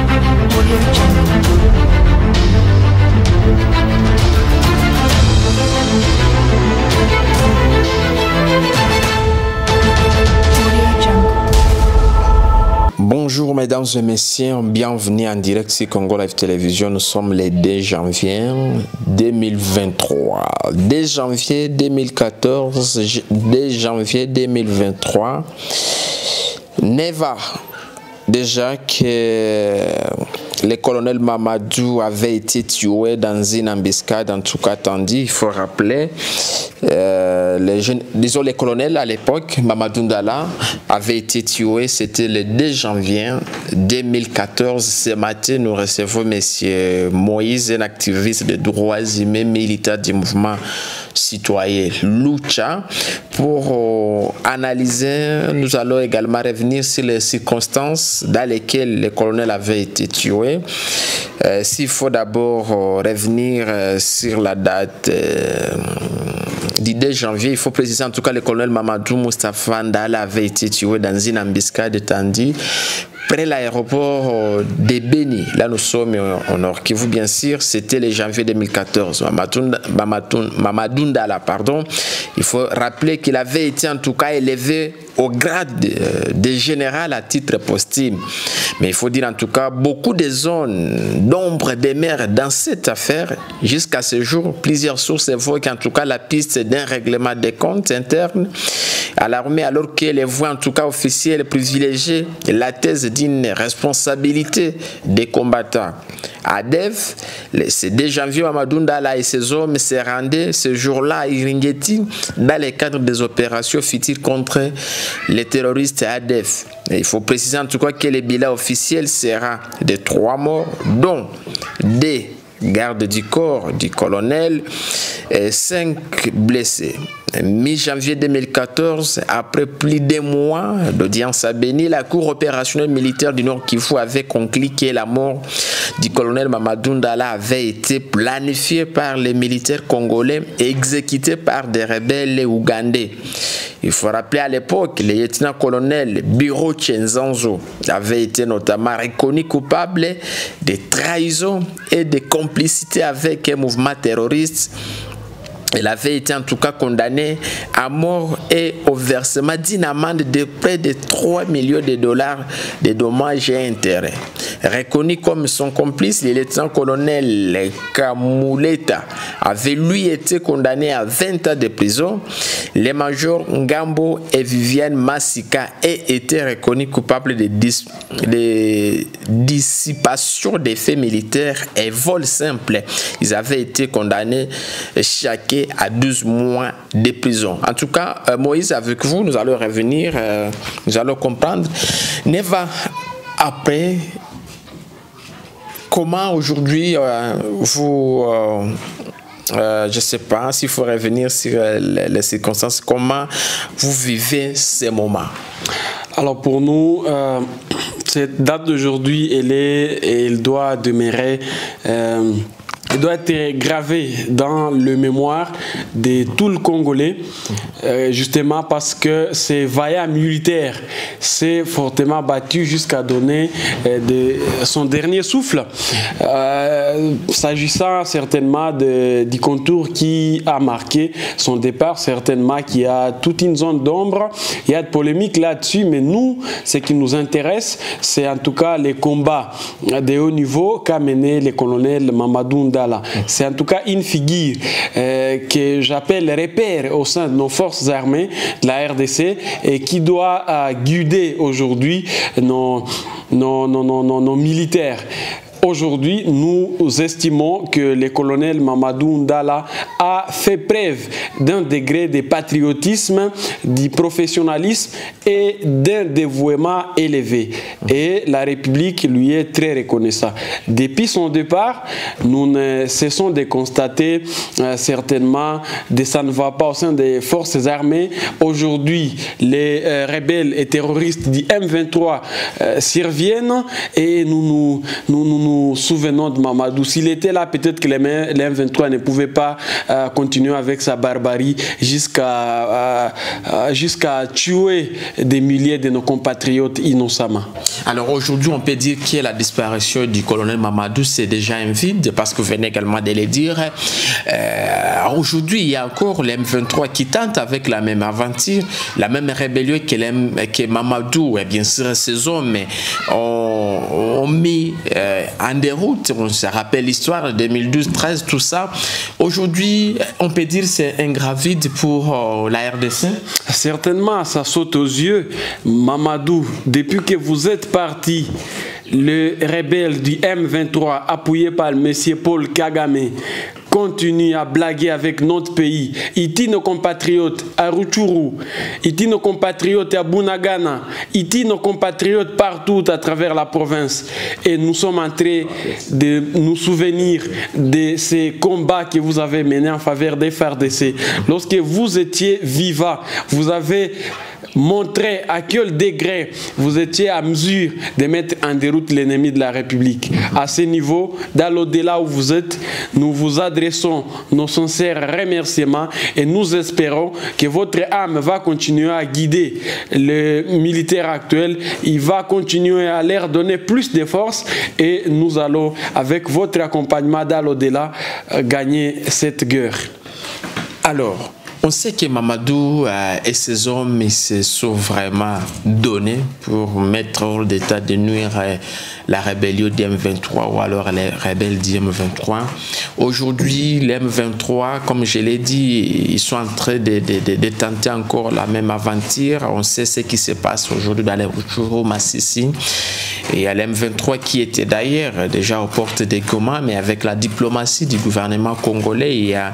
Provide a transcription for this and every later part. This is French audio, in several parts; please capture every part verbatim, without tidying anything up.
Bonjour mesdames et messieurs, bienvenue en direct sur Congo Live Télévision. Nous sommes le deux janvier deux mille vingt-trois. deux janvier deux mille quatorze, deux janvier deux mille vingt-trois. Neva, déjà que le colonel Mamadou avait été tué dans une embuscade, en tout cas tandis, il faut rappeler, euh, les jeunes, disons les colonels à l'époque, Mamadou Ndala avait été tué, c'était le deux janvier deux mille quatorze. Ce matin, nous recevons M. Moïse, un activiste de droits humains, militant du mouvement citoyen Lucha, pour euh, analyser. Nous allons également revenir sur les circonstances dans lesquelles le colonel avait été tué. Euh, S'il faut d'abord euh, revenir euh, sur la date euh, du deux janvier, il faut préciser en tout cas le colonel Mamadou Moustapha Ndala avait été tué dans une embuscade tandis près l'aéroport de Beni. Là, nous sommes au Nord Kivu, bien sûr. C'était le janvier deux mille quatorze. Mamadou Ndala, pardon. Il faut rappeler qu'il avait été en tout cas élevé au grade de, de général à titre posthume. Mais il faut dire en tout cas, beaucoup de zones d'ombre demeurent dans cette affaire. Jusqu'à ce jour, plusieurs sources évoquent en tout cas la piste d'un règlement des comptes internes à l'armée, alors que les voix en tout cas officielles privilégiaient la thèse d'une responsabilité des combattants. À Dev, le deux janvier, Mamadou Ndala et ses hommes se rendaient ce jour-là à Iringeti dans le cadre des opérations futures contre les terroristes à Dev. Il faut préciser en tout cas que le bilan officiel sera de trois morts, dont des gardes du corps du colonel et cinq blessés. Mi-janvier deux mille quatorze, après plus d'un mois d'audience à Beni, la Cour opérationnelle militaire du Nord Kivu avait conclu que la mort du colonel Mamadou Ndala avait été planifiée par les militaires congolais et exécutée par des rebelles ougandais. Il faut rappeler à l'époque, le lieutenant-colonel Biro Chenzanzo avait été notamment reconnu coupable de trahison et de complicité avec un mouvement terroriste. Il avait été en tout cas condamné à mort et au versement d'une amende de près de trois millions de dollars de dommages et intérêts. Reconnu comme son complice, le lieutenant-colonel Kamuleta avait lui été condamné à vingt ans de prison. Les majors Ngambo et Viviane Massika aient été reconnus coupables de, dis de dissipation des faits militaires et vol simple. Ils avaient été condamnés chacun à douze mois de prison. En tout cas, euh, Moïse, avec vous, nous allons revenir, euh, nous allons comprendre. Neva, après, comment aujourd'hui euh, vous, euh, euh, je ne sais pas s'il faut revenir sur euh, les, les circonstances, comment vous vivez ces moments? Alors pour nous, euh, cette date d'aujourd'hui, elle est et elle doit demeurer... Euh, Il doit être gravé dans le mémoire de tout le Congolais, euh, justement parce que ces vaillants militaires s'est fortement battu jusqu'à donner euh, de, son dernier souffle, euh, s'agissant certainement de, du contour qui a marqué son départ, certainement qu'il y a toute une zone d'ombre, il y a de polémique là-dessus, mais nous, ce qui nous intéresse, c'est en tout cas les combats de haut niveau qu'a mené le colonel Mamadou Ndala. C'est en tout cas une figure euh, que j'appelle repère au sein de nos forces armées de la R D C et qui doit euh, guider aujourd'hui nos, nos, nos, nos, nos, nos militaires. Aujourd'hui, nous estimons que le colonel Mamadou Ndala a fait preuve d'un degré de patriotisme, du professionnalisme et d'un dévouement élevé. Et la République lui est très reconnaissante. Depuis son départ, nous ne cessons de constater euh, certainement que ça ne va pas au sein des forces armées. Aujourd'hui, les euh, rebelles et terroristes du M vingt-trois euh, surviennent et nous nous, nous, nous nous souvenons de Mamadou. S'il était là, peut-être que les M vingt-trois ne pouvaient pas euh, continuer avec sa barbarie jusqu'à euh, euh, jusqu'à tuer des milliers de nos compatriotes innocemment. Alors aujourd'hui, on peut dire que la disparition du colonel Mamadou, c'est déjà un vide, parce que vous venez également de le dire. Euh, aujourd'hui, il y a encore les M vingt-trois qui tentent avec la même aventure, la même rébellion que, les, que Mamadou, et bien sûr ses hommes ont, ont mis euh, en déroute. On se rappelle l'histoire de deux mille douze treize, tout ça. Aujourd'hui, on peut dire que c'est un grand vide pour euh, la R D C. Certainement, ça saute aux yeux. Mamadou, depuis que vous êtes parti, le rebelle du M vingt-trois, appuyé par le monsieur Paul Kagame, continue à blaguer avec notre pays. Il dit nos compatriotes à Rutshuru, il dit nos compatriotes à Bunagana, il dit nos compatriotes partout à travers la province. Et nous sommes en train de nous souvenir de ces combats que vous avez menés en faveur des F A R D C. Lorsque vous étiez vivant, vous avez montré à quel degré vous étiez à mesure de mettre en déroute l'ennemi de la République. À ce niveau, dans l'au-delà où vous êtes, nous vous adressons nos sincères remerciements et nous espérons que votre âme va continuer à guider le militaire actuel. Il va continuer à leur donner plus de force et nous allons, avec votre accompagnement dans l'au-delà, gagner cette guerre. Alors, on sait que Mamadou euh, et ses hommes ils se sont vraiment donnés pour mettre hors d'état de nuire euh, la rébellion du M vingt-trois ou alors les rebelles du M vingt-trois. Aujourd'hui, les M vingt-trois, comme je l'ai dit, ils sont en train de, de, de, de tenter encore la même aventure. On sait ce qui se passe aujourd'hui dans les Rutshuru, Massissi. Et il y a l'M vingt-trois qui était d'ailleurs déjà aux portes des Goma, mais avec la diplomatie du gouvernement congolais, il y a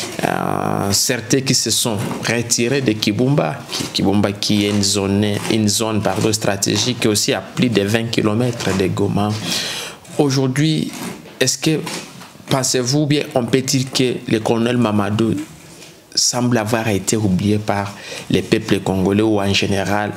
euh, certains qui se sont retirés de Kibumba, Kibumba qui est une zone, une zone pardon, stratégique aussi à plus de vingt kilomètres de Goma. Aujourd'hui, est-ce que, pensez-vous bien, on peut dire que le colonel Mamadou semble avoir été oublié par les peuples congolais ou en général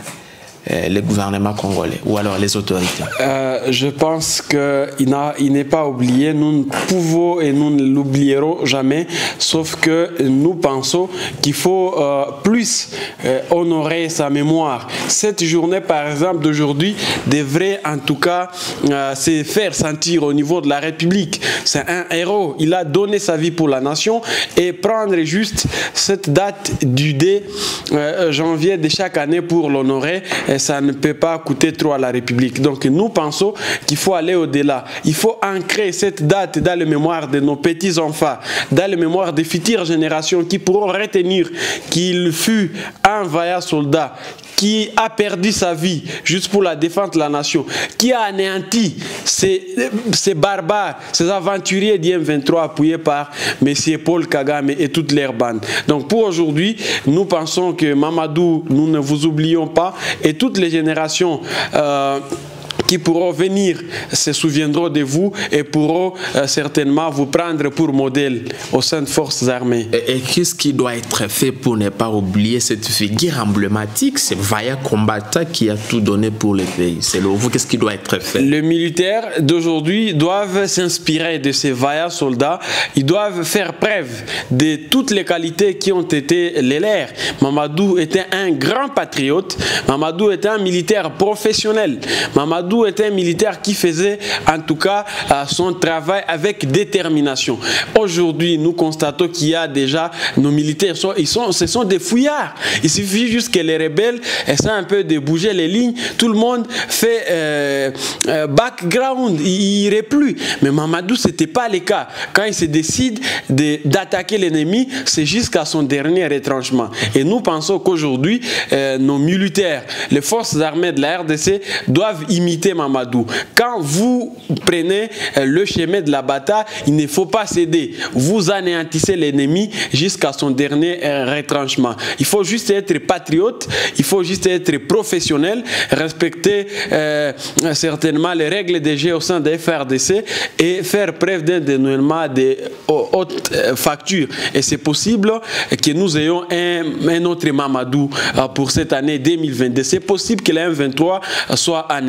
le gouvernement congolais ou alors les autorités? euh, Je pense qu'il il n'est pas oublié. Nous ne pouvons et nous ne l'oublierons jamais, sauf que nous pensons qu'il faut euh, plus euh, honorer sa mémoire. Cette journée, par exemple, d'aujourd'hui, devrait en tout cas euh, se faire sentir au niveau de la République. C'est un héros. Il a donné sa vie pour la nation et prendre juste cette date du deux janvier de chaque année pour l'honorer, ça ne peut pas coûter trop à la République. Donc nous pensons qu'il faut aller au-delà. Il faut ancrer cette date dans les mémoires de nos petits-enfants, dans les mémoires des futures générations qui pourront retenir qu'il fut un vaillant soldat qui a perdu sa vie juste pour la défense de la nation, qui a anéanti ces, ces barbares, ces aventuriers du M vingt-trois appuyés par M. Paul Kagame et toutes leurs bandes. Donc pour aujourd'hui, nous pensons que Mamadou, nous ne vous oublions pas, et toutes les générations euh, qui pourront venir se souviendront de vous et pourront euh, certainement vous prendre pour modèle au sein de forces armées. Et, et qu'est-ce qui doit être fait pour ne pas oublier cette figure emblématique, ce vaillant combattant qui a tout donné pour le pays? Selon vous, qu'est-ce qui doit être fait? Les militaires d'aujourd'hui doivent s'inspirer de ces vaillants soldats. Ils doivent faire preuve de toutes les qualités qui ont été les leurs. Mamadou était un grand patriote. Mamadou était un militaire professionnel. Mamadou était un militaire qui faisait en tout cas son travail avec détermination. Aujourd'hui, nous constatons qu'il y a déjà nos militaires, sont, ils sont, ce sont des fouillards. Il suffit juste que les rebelles essaient un peu de bouger les lignes. Tout le monde fait euh, euh, background, il irait plus. Mais Mamadou, ce n'était pas le cas. Quand il se décide d'attaquer l'ennemi, c'est jusqu'à son dernier retranchement. Et nous pensons qu'aujourd'hui, euh, nos militaires, les forces armées de la R D C doivent imiter Mamadou. Quand vous prenez le chemin de la bataille, il ne faut pas céder. Vous anéantissez l'ennemi jusqu'à son dernier retranchement. Il faut juste être patriote, il faut juste être professionnel, respecter euh, certainement les règles des jeux au sein des F A R D C et faire preuve d'un dénouement de haute facture. Et c'est possible que nous ayons un, un autre Mamadou pour cette année deux mille vingt-deux. C'est possible que le M vingt-trois soit anéanti.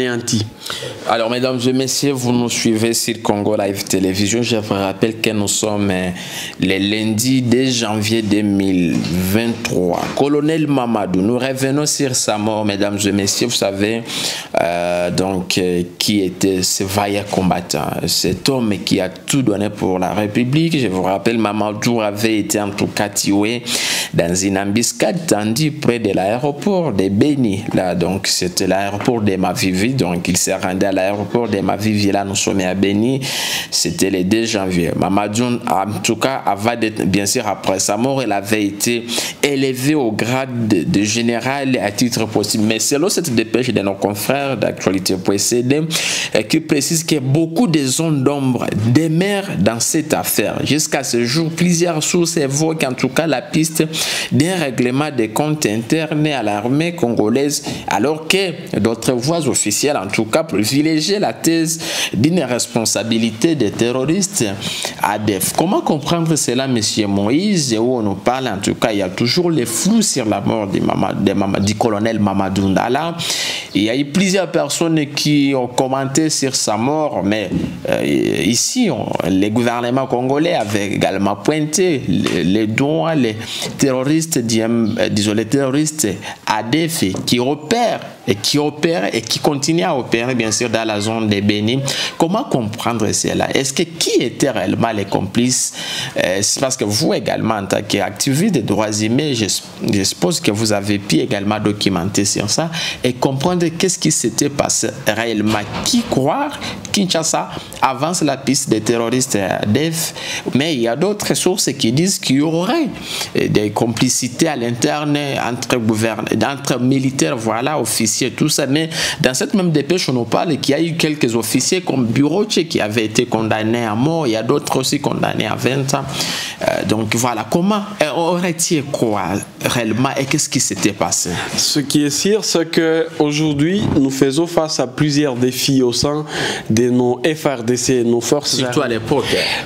Alors, mesdames et messieurs, vous nous suivez sur Congo Live Télévision. Je vous rappelle que nous sommes le lundi deux janvier deux mille vingt-trois. Colonel Mamadou, nous revenons sur sa mort, mesdames et messieurs. Vous savez, euh, donc, euh, qui était ce vaillant combattant, cet homme qui a tout donné pour la République. Je vous rappelle, Mamadou avait été en tout cas tué dans une embuscade tendue près de l'aéroport de Beni. Là, donc, c'était l'aéroport de Mavivi. Donc, il s'est rendu à l'aéroport de Mavivi. Là, nous sommes à Beni. C'était le deux janvier. Mamadou, en tout cas, avant d'être, bien sûr, après sa mort, il avait été élevé au grade de, de général à titre possible. Mais selon cette dépêche de nos confrères d'actualité précédée, qui précise que beaucoup de zones d'ombre demeurent dans cette affaire. Jusqu'à ce jour, plusieurs sources évoquent en tout cas la piste d'un règlement des comptes internes à l'armée congolaise, alors que d'autres voix officielles, en tout cas, privilégiaient la thèse d'une responsabilité des terroristes A D F. Comment comprendre cela, monsieur Moïse, où on nous parle, en tout cas, il y a toujours les flous sur la mort du, Mama, de Mama, du colonel Mamadou Ndala. Il y a eu plusieurs personnes qui ont commenté sur sa mort, mais euh, ici, on, les gouvernements congolais avaient également pointé les, les doigts, les terroristes, disons les terroristes A D F qui opèrent et qui opèrent et qui continuent à opérer bien sûr dans la zone de Beni. Comment comprendre cela? Est-ce que qui étaient réellement les complices? euh, C'est parce que vous également en tant qu'activiste des droits humains, je, je suppose que vous avez pu également documenter sur ça et comprendre qu'est-ce qui s'était passé réellement. Qui croire Kinshasa avance la piste des terroristes A D F, mais il y a d'autres sources qui disent qu'il y aurait des complicités à l'interne entre gouverneurs, entre militaires, voilà, officiers, tout ça. Mais dans cette même dépêche, on nous parle qu'il y a eu quelques officiers comme Buroche qui avaient été condamnés à mort. Il y a d'autres aussi condamnés à vingt ans. Euh, donc voilà, comment aurait-il quoi réellement et qu'est-ce qui s'était passé? Ce qui est sûr, c'est qu'aujourd'hui, nous faisons face à plusieurs défis au sein de nos F R D C, nos forces. Surtout à l'époque.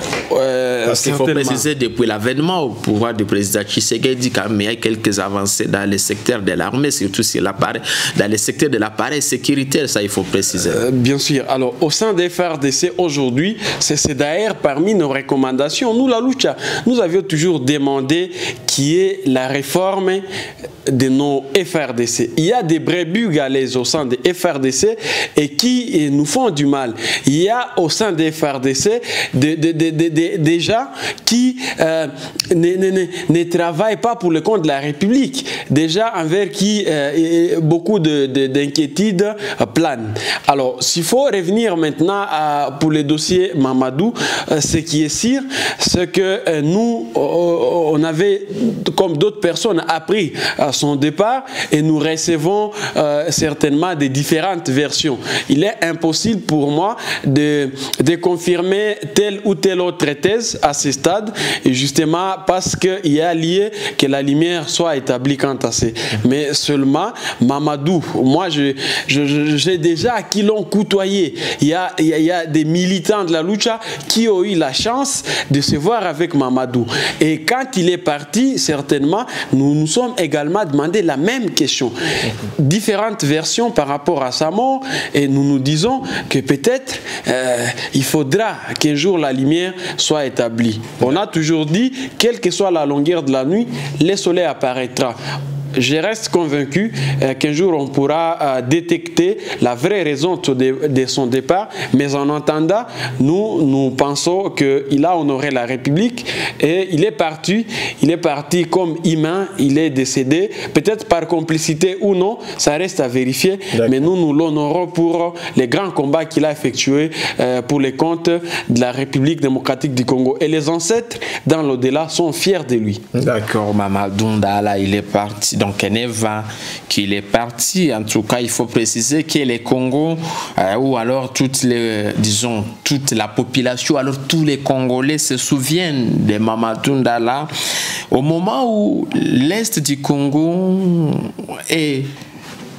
Euh, Parce qu'il faut préciser, depuis l'avènement au pouvoir du président Tshisekedi, quand même, il y a quelques avancées dans le secteur de l'armée, surtout sur l'appareil, dans le secteur de l'appareil sécuritaire, ça il faut préciser. Euh, bien sûr. Alors, au sein des F R D C aujourd'hui, c'est d'ailleurs parmi nos recommandations. Nous, la Lucha, nous avions toujours demandé qui est la réforme de nos F R D C. Il y a des brebis galaises au sein des F R D C et qui nous font du mal. Il y a au sein des F R D C des de, de, de, de, de gens qui euh, ne, ne, ne, ne travaillent pas pour le compte de la République. Déjà envers qui euh, beaucoup d'inquiétudes euh, planent. Alors, s'il faut revenir maintenant à, pour les dossiers Mamadou, euh, ce qui est sûr, c'est que euh, nous, euh, on avait, comme d'autres personnes, appris à son départ et nous recevons euh, certainement des différentes versions. Il est impossible pour moi de, de confirmer telle ou telle autre thèse à ce stade, et justement parce qu'il y a lieu que la lumière soit établie quant à ça. Mais seulement Mamadou, moi j'ai je, je, déjà qui l'ont côtoyé. Il y, a, il, y a, il y a des militants de la lucha qui ont eu la chance de se voir avec Mamadou. Et quand il est parti, certainement, nous nous sommes également demandé la même question. Différentes versions par rapport à sa mort, et nous nous disons que peut-être euh, il faudra qu'un jour la lumière soit établie. On a toujours dit, quelle que soit la longueur de la nuit, le soleil apparaîtra. Je reste convaincu euh, qu'un jour on pourra euh, détecter la vraie raison de, de son départ, mais en attendant, nous, nous pensons qu'il a honoré la République et il est parti, il est parti comme humain, il est décédé, peut-être par complicité ou non, ça reste à vérifier, mais nous, nous l'honorons pour les grands combats qu'il a effectués euh, pour les comptes de la République démocratique du Congo. Et les ancêtres, dans l'au-delà, sont fiers de lui. D'accord, Mamadou Ndala, il est parti. Donc, Neva, qu'il est parti. En tout cas, il faut préciser que les Congos, euh, ou alors toutes les, disons, toute la population, alors tous les Congolais se souviennent de Mamadou Ndala au moment où l'Est du Congo est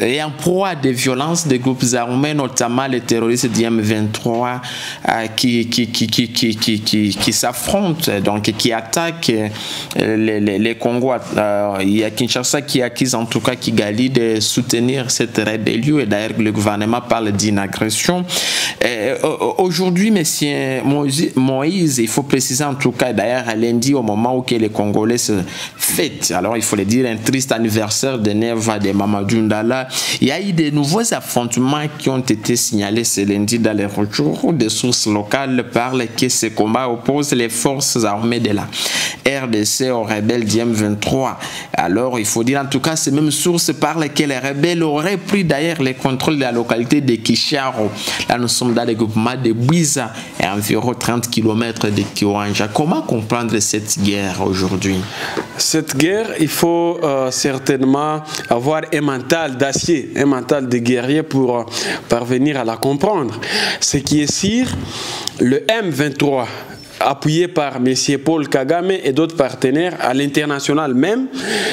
est en proie à des violences des groupes armés, notamment les terroristes du M vingt-trois euh, qui, qui, qui, qui, qui, qui, qui, qui s'affrontent, donc qui attaquent euh, les, les, les Congos. Euh, il y a Kinshasa qui accuse en tout cas Kigali de soutenir cette rébellion, et d'ailleurs le gouvernement parle d'une agression. Euh, Aujourd'hui, monsieur Moïse, il faut préciser en tout cas, d'ailleurs lundi au moment où que les Congolais se fêtent, alors il faut le dire, un triste anniversaire de Neva de Mamadou Ndala, il y a eu de nouveaux affrontements qui ont été signalés ce lundi dans les retours où des sources locales parlent que ce combat oppose les forces armées de la R D C aux rebelles du M vingt-trois. Alors il faut dire en tout cas, ces mêmes sources parlent que les rebelles auraient pris d'ailleurs les contrôles de la localité de Kisharo. Là nous sommes dans le groupement de Bouiza et environ trente kilomètres de Kiwanja. Comment comprendre cette guerre aujourd'hui? Cette guerre, il faut euh, certainement avoir un mental d'acier, un mental de guerrier pour euh, parvenir à la comprendre. Ce qui est sûr, le M vingt-trois, appuyé par M. Paul Kagame et d'autres partenaires à l'international même,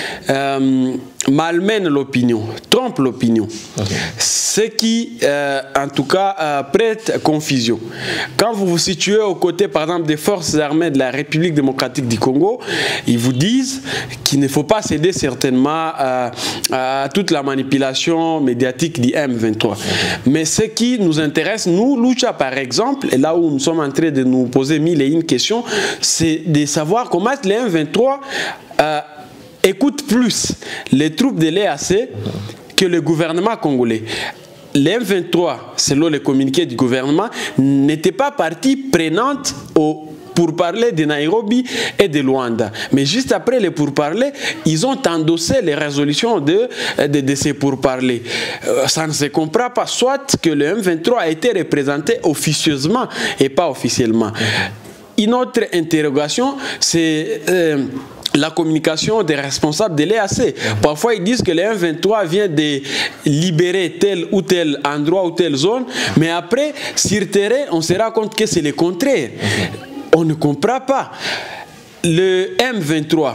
euh, malmène l'opinion, trompe l'opinion. Okay. Ce qui, euh, en tout cas, euh, prête confusion. Quand vous vous situez aux côtés, par exemple, des forces armées de la République démocratique du Congo, ils vous disent qu'il ne faut pas céder certainement euh, à toute la manipulation médiatique du M vingt-trois. Okay. Mais ce qui nous intéresse, nous, Lucha par exemple, et là où nous sommes en train de nous poser mille et une questions, c'est de savoir comment le M vingt-trois euh, écoute plus les troupes de l'E A C que le gouvernement congolais. Le M vingt-trois, selon les communiqués du gouvernement, n'était pas partie prenante au pourparlers de Nairobi et de Luanda. Mais juste après les pourparlers, ils ont endossé les résolutions de, de, de ces pourparlers. Euh, ça ne se comprend pas. Soit que le M vingt-trois a été représenté officieusement et pas officiellement. Une autre interrogation, c'est euh, la communication des responsables de l'E A C. Parfois, ils disent que le M vingt-trois vient de libérer tel ou tel endroit ou telle zone, mais après, sur terrain, on se rend compte que c'est le contraire. On ne comprend pas. Le M vingt-trois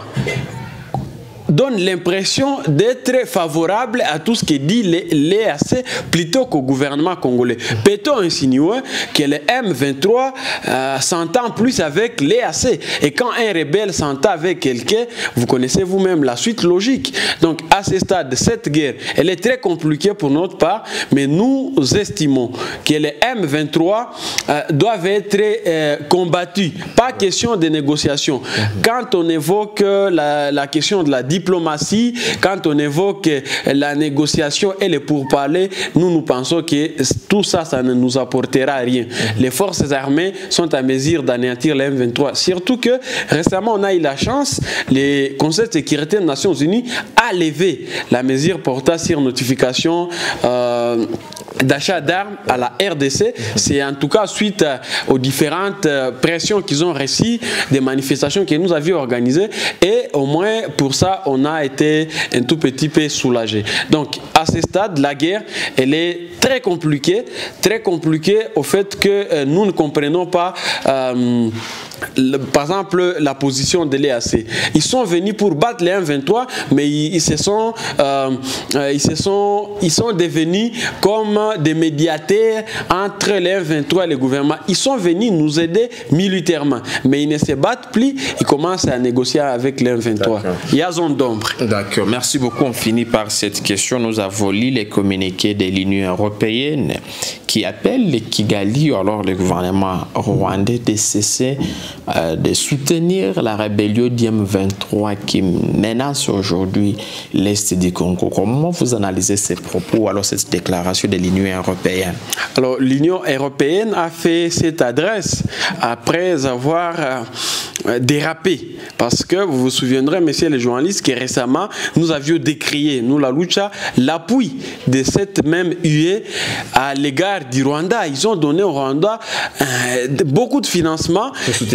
donne l'impression d'être favorable à tout ce que dit l'E A C plutôt qu'au gouvernement congolais. Peut-on insinuer que le M vingt-trois euh, s'entend plus avec l'E A C? Et quand un rebelle s'entend avec quelqu'un, vous connaissez vous-même la suite logique. Donc à ce stade, cette guerre, elle est très compliquée pour notre part, mais nous estimons que le M vingt-trois euh, doivent être euh, combattus. Pas question de négociation. Quand on évoque la, la question de la diplomatie, quand on évoque la négociation et les pourparlers, nous nous pensons que tout ça, ça ne nous apportera rien. Les forces armées sont à mesure d'anéantir le M vingt-trois. Surtout que récemment, on a eu la chance, le Conseil de sécurité des Nations Unies a levé la mesure portant sur notification euh, d'achat d'armes à la R D C. C'est en tout cas suite aux différentes pressions qu'ils ont reçues, des manifestations que nous avions organisées, et au moins pour ça, on a été un tout petit peu soulagé. Donc, à ce stade, la guerre, elle est très compliquée, très compliquée au fait que euh, nous ne comprenons pas, euh, le, par exemple, la position de l'E A C. Ils sont venus pour battre les M vingt-trois, mais ils, ils, se sont, euh, ils, se sont, ils sont devenus comme des médiateurs entre les M vingt-trois et le gouvernement. Ils sont venus nous aider militairement, mais ils ne se battent plus, ils commencent à négocier avec les M vingt-trois. Il y a zone d'ombre. D'accord, merci beaucoup. On finit par cette question. Nous avons lu les communiqués de l'Union européenne qui appellent les Kigali, alors le gouvernement rwandais, de cesser euh, de soutenir la rébellion du M vingt-trois qui menace aujourd'hui l'Est du Congo. Comment vous analysez ces propos, alors cette déclaration de l'Union européenne? Alors, l'Union européenne a fait cette adresse après avoir euh, dérapé. Parce que vous vous souviendrez, messieurs les journalistes, que récemment, nous avions décrié, nous la Lucha, l'appui de cette même U E à l'égard du Rwanda. Ils ont donné au Rwanda euh, beaucoup de financement. Pour soutenir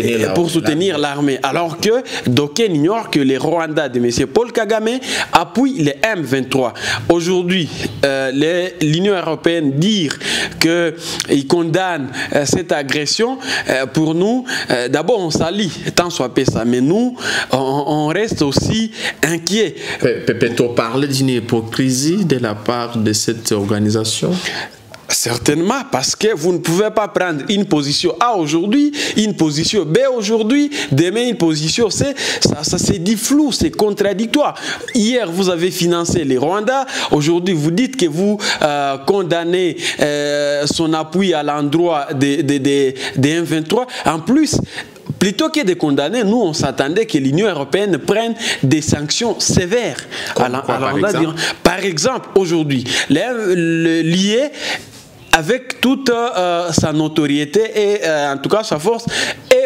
soutenir, pour soutenir l'armée. Alors que d'aucuns ignorent que les Rwandais de M. Paul Kagame appuient les M vingt-trois. Aujourd'hui, euh, l'Union européenne dire qu'il condamne euh, cette agression, euh, pour nous, euh, d'abord on s'allie, tant soit peu ça, mais nous, on, on reste aussi inquiets. Peut-on parler d'une hypocrisie de la part de cette organisation? Certainement, parce que vous ne pouvez pas prendre une position A aujourd'hui, une position B aujourd'hui, demain une position C. Ça, ça c'est dit flou, c'est contradictoire. Hier, vous avez financé les Rwandais. Aujourd'hui, vous dites que vous euh, condamnez euh, son appui à l'endroit des de, de, de M vingt-trois. En plus, plutôt que de condamner, nous, on s'attendait que l'Union européenne prenne des sanctions sévères. Comme à quoi, à par, exemple? par exemple, aujourd'hui, lié avec toute euh, sa notoriété et euh, en tout cas sa force et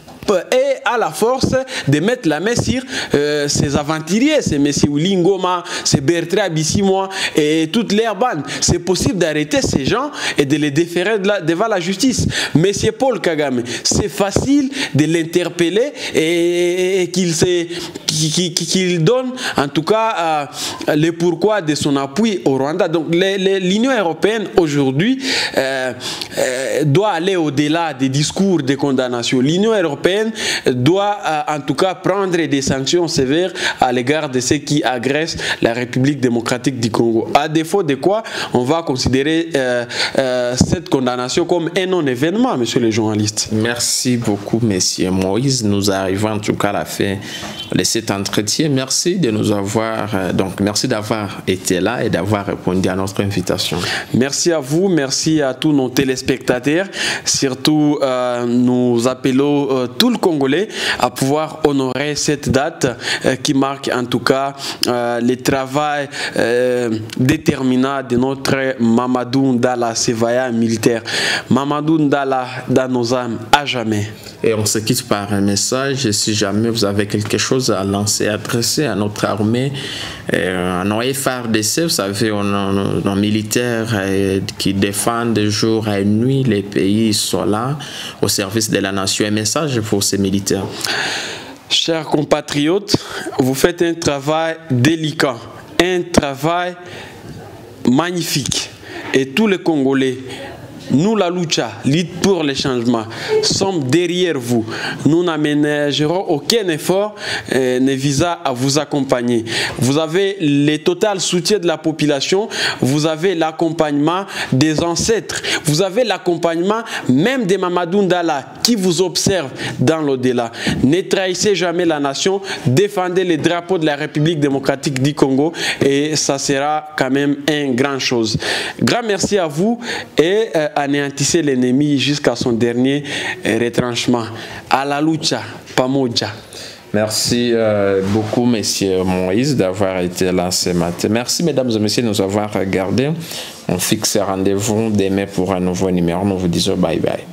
et à la force de mettre la main sur euh, ces aventuriers, ces M. Willy Ngoma, ces Bertrand Bissimois et toute leur bande. C'est possible d'arrêter ces gens et de les déférer de la, devant la justice. M. Paul Kagame, c'est facile de l'interpeller et, et qu'il qu'il qu'il donne en tout cas euh, le pourquoi de son appui au Rwanda. Donc l'Union européenne aujourd'hui euh, euh, doit aller au-delà des discours de condamnation. L'Union européenne doit euh, en tout cas prendre des sanctions sévères à l'égard de ceux qui agressent la République démocratique du Congo. À défaut de quoi, on va considérer euh, euh, cette condamnation comme un non-événement, monsieur le journaliste. Merci beaucoup, monsieur Moïse. Nous arrivons en tout cas à la fin de cet entretien. Merci de nous avoir, euh, donc merci d'avoir été là et d'avoir répondu à notre invitation. Merci à vous, merci à tous nos téléspectateurs. Surtout, euh, nous appelons euh, tout le Congolais à pouvoir honorer cette date euh, qui marque en tout cas euh, le travail euh, déterminant de notre Mamadou Ndala Sevaya militaire. Mamadou Ndala dans nos âmes à jamais. Et on se quitte par un message. Si jamais vous avez quelque chose à lancer, adresser à notre armée, euh, en F A R D C, vous savez, on a nos militaires euh, qui défendent de jour et nuit les pays sont là au service de la nation. Un message pour ces militaires. Chers compatriotes, vous faites un travail délicat, un travail magnifique. Et tous les Congolais, nous, la lucha, lutte pour le changement, sommes derrière vous. Nous n'aménagerons aucun effort euh, ne visant à vous accompagner. Vous avez le total soutien de la population, vous avez l'accompagnement des ancêtres, vous avez l'accompagnement même de Mamadou Ndala qui vous observe dans l'au-delà. Ne trahissez jamais la nation, défendez les drapeaux de la République démocratique du Congo et ça sera quand même une grande chose. Grand merci à vous et euh, anéantisser l'ennemi jusqu'à son dernier retranchement. À la lucha, pamoja. Merci euh, beaucoup, monsieur Moïse, d'avoir été là ce matin. Merci, mesdames et messieurs, de nous avoir regardés. On fixe rendez-vous demain pour un nouveau numéro. Nous vous disons bye bye.